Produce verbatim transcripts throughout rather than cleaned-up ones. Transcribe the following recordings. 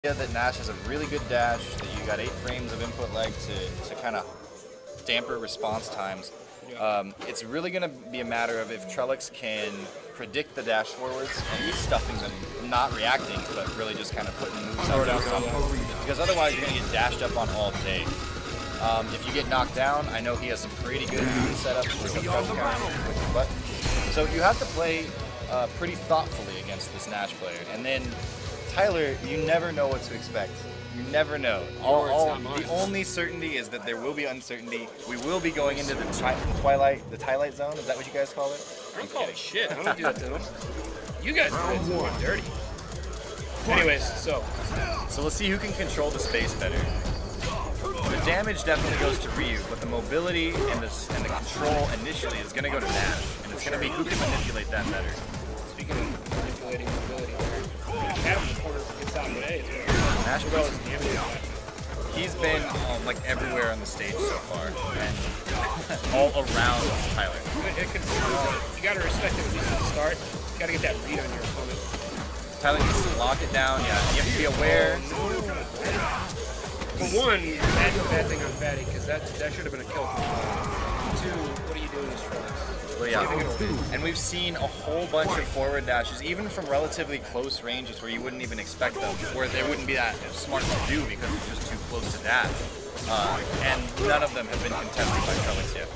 That Nash has a really good dash, that you got eight frames of input lag to, to kind of damper response times. Um, it's really going to be a matter of if Trellix can predict the dash forwards and be stuffing them, not reacting, but really just kind of putting moves out there something. Because otherwise you're going to get dashed up on all day. Um, if you get knocked down, I know he has some pretty good setups for the press counter, but so you have to play uh, pretty thoughtfully against this Nash player. And then Tyler, you never know what to expect. You never know. All, all, the only certainty is that there will be uncertainty. We will be going into the tri Twilight, the Twilight Zone. Is that what you guys call it? I don't call it shit. I don't do that to them. You guys do it. I'm dirty. Anyways, so. So let's see who can control the space better. The damage definitely goes to Ryu, but the mobility and the, and the control initially is going to go to Nash. And it's going to be who can manipulate that better. Speaking of manipulating mobility, Adam's corner gets out of the way. Nash goes, he's been um, like everywhere on the stage so far, and all around Tyler. It, it can, uh, you gotta respect it at least at the start. You gotta get that read on your opponent. Tyler needs to lock it down. Yeah, you have to be aware. For one, that's a bad thing on Fatty because that that should have been a kill. Two, what are you doing as Trellix? Well, yeah. And we've seen a whole bunch of forward dashes, even from relatively close ranges where you wouldn't even expect them, where they wouldn't be that smart to do because it's just too close to dash. Uh, and none of them have been contested by Trellix yet.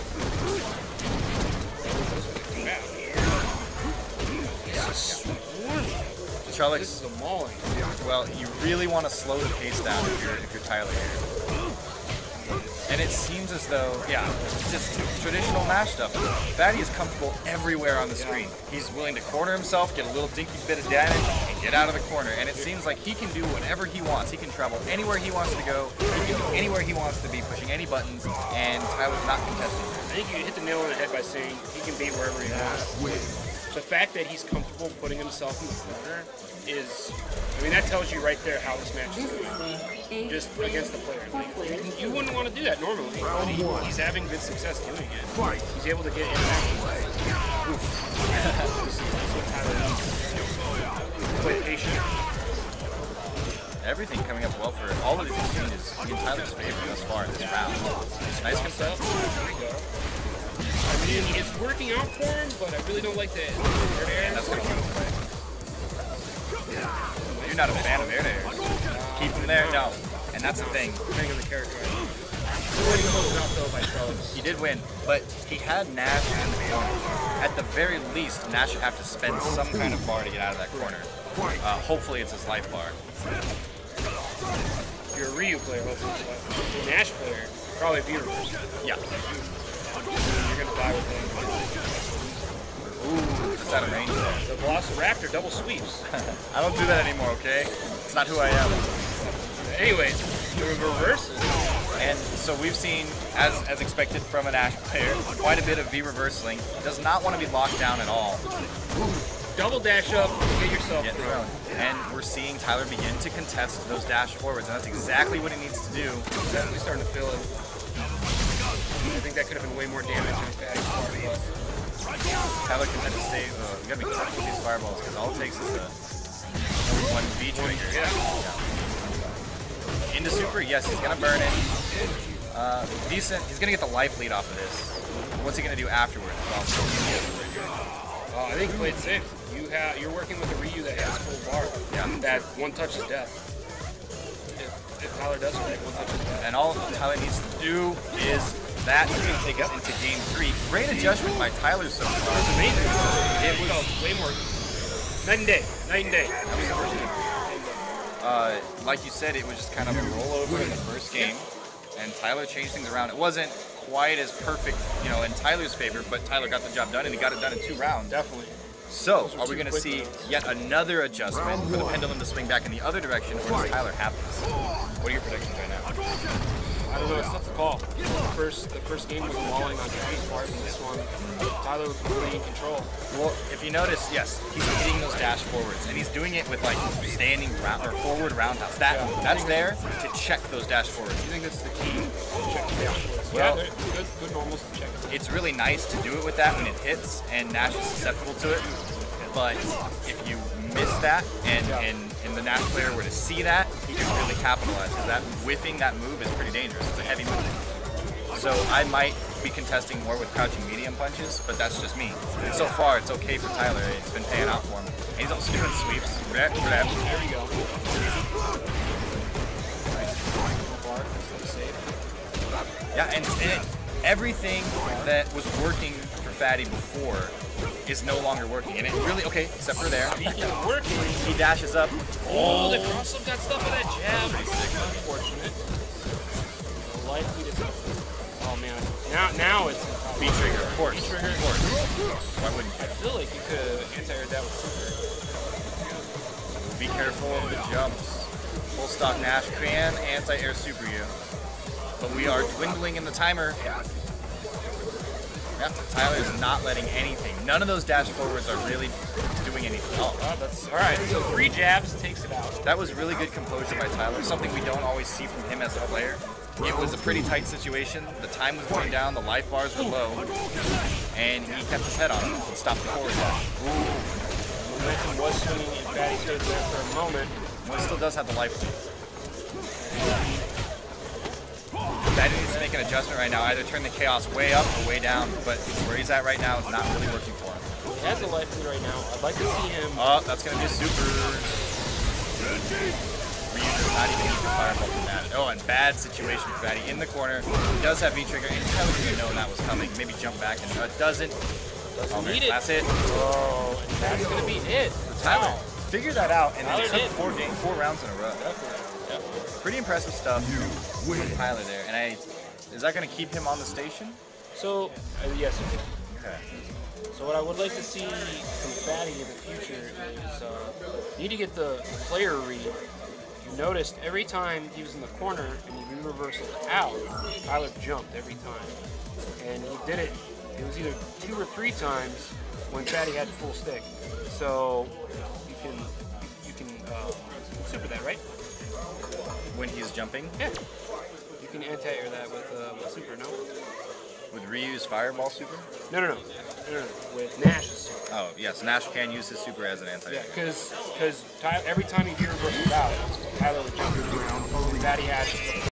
Trellix, this is a mauling. Well, you really want to slow the pace down if you're if you're Tyler here. And it seems as though, yeah, just traditional Nash stuff. Fatty is comfortable everywhere on the screen. He's willing to corner himself, get a little dinky bit of damage, and get out of the corner. And it seems like he can do whatever he wants. He can travel anywhere he wants to go. He can be anywhere he wants to be, pushing any buttons, and Tyler's not contesting. I think you hit the nail on the head by saying he can be wherever he wants. The fact that he's comfortable putting himself in the corner is, I mean, that tells you right there how this match is going. Just against the player. Like, you wouldn't want to do that normally, but he, he's having good success doing it. He's able to get in that. Oof. This is what Tyler needs. Play patient. Everything coming up well for all of these exchanges in Tyler's favor thus far in this round. Nice contest. There we go. I mean, it's working out for him, but I really don't like the air air. That's going to win away. You're not a fan of air airs. Keep him there? No. And that's the thing. Depending on the character. He did win, but he had Nash in the corner. At the very least, Nash should have to spend some kind of bar to get out of that corner. Uh, hopefully it's his life bar. If you're a Ryu player, hopefully it's life bar. If you're a Nash player, probably V reverse. Yeah. You're gonna die with him. Ooh, just out of range there. The Velociraptor double sweeps. I don't do that anymore, okay? It's not who I am. Anyways, the reverses. And so we've seen, as as expected from a Nash player, quite a bit of V reversing. Does not want to be locked down at all. Double dash up, get yourself get thrown. And we're seeing Tyler begin to contest those dash forwards, and that's exactly what he needs to do. He's definitely starting to feel it. I think that could have been way more damage on Fatty's part, but Tyler can then save. Uh, you gotta be careful with these fireballs because all it takes is a one V trigger. Yeah. yeah. Into super, yes, he's gonna burn it. Uh, decent. He's gonna get the life lead off of this. What's he gonna do afterwards? Well, uh, I think he played safe. You have you're working with a Ryu that has full bar. Yeah. That one touch is death. If, if Tyler does it right, one touch is death. And all Tyler needs to do is. That is going to take us into game three. Great adjustment by Tyler so far. It was amazing. It was way more. Night and day. Night and day. That was the first game. Uh, like you said, it was just kind of a rollover in the first game. And Tyler changed things around. It wasn't quite as perfect, you know, in Tyler's favor, but Tyler got the job done, and he got it done in two rounds. Definitely. So, are we going to see yet another adjustment for the pendulum to swing back in the other direction, or does Tyler have this? What are your predictions right now? I don't know, it's tough to call. The first, the first game was mauling on Fatty's part, and this one, Tyler was completely in control. Well, if you notice, yes, he's hitting those dash forwards, and he's doing it with like standing round or forward roundhouse. That yeah. that's there to check those dash forwards. You think that's the key? Check the dash forwards. Well, yeah, good, good normals to check. It's really nice to do it with that when it hits, and Nash is susceptible to it. But if you miss that and, and, and the Nash player were to see that, he can really capitalize, because that whiffing that move is pretty dangerous. It's a heavy move. So I might be contesting more with crouching medium punches, but that's just me. And so far, it's okay for Tyler. It's been paying out for him. And he's also doing sweeps. Rep, rep. There we go. Yeah, and, and everything that was working for Fatty before is no longer working. And it really, okay, except for there. Working. He dashes up. Oh, the cross up got stuff with that jab. Unfortunate. Likely to. Oh man. Now, now it's V trigger, of course. V trigger, of course. Why wouldn't you? I feel like you could anti-air that with super. Be careful of the jumps. Full stock Nash can anti-air super you. But we are dwindling in the timer. Yep, Tyler is not letting anything. None of those dash forwards are really doing anything. Oh, oh that's all right. So three jabs takes it out. That was really good composure by Tyler. Something we don't always see from him as a player. It was a pretty tight situation. The time was going down. The life bars were low, and he kept his head on it and stopped the forward dash. Momentum was swinging in Fatty's favor there for a moment. Well, he still does have the life lead. Fatty needs to make an adjustment right now. Either turn the chaos way up or way down, but where he's at right now is not really working for him. He has a life lead right now. I'd like to see him. Oh, that's going to be a super. Ryu does not even need the fireball from that. Oh, and bad situation for Fatty in the corner. He does have V-trigger, and Tyler didn't know that was coming. Maybe jump back and uh, doesn't. Doesn't oh, need it. That's it. Oh, and that's going to be it. Tyler, wow. Figure that out, and Tyler then took did. four, game, four rounds in a row. Yeah. Pretty impressive stuff from Tyler there. And I, is that going to keep him on the station? So, uh, yes, it will. Okay. So what I would like to see from Fatty in the future is uh, need to get the player read. You noticed every time he was in the corner and he re-reversaled out, Tyler jumped every time. And he did it, it was either two or three times when Fatty had full stick. So you can, you, you can uh, super that, right? When he's jumping? Yeah. You can anti-air that with, uh, with super, no? With Ryu's fireball super? No, no, no. No, no, no. With Nash's super. Oh, yes. Nash can use his super as an anti-air. Yeah, because every time he reversed out, Tyler would jump around. Fatty had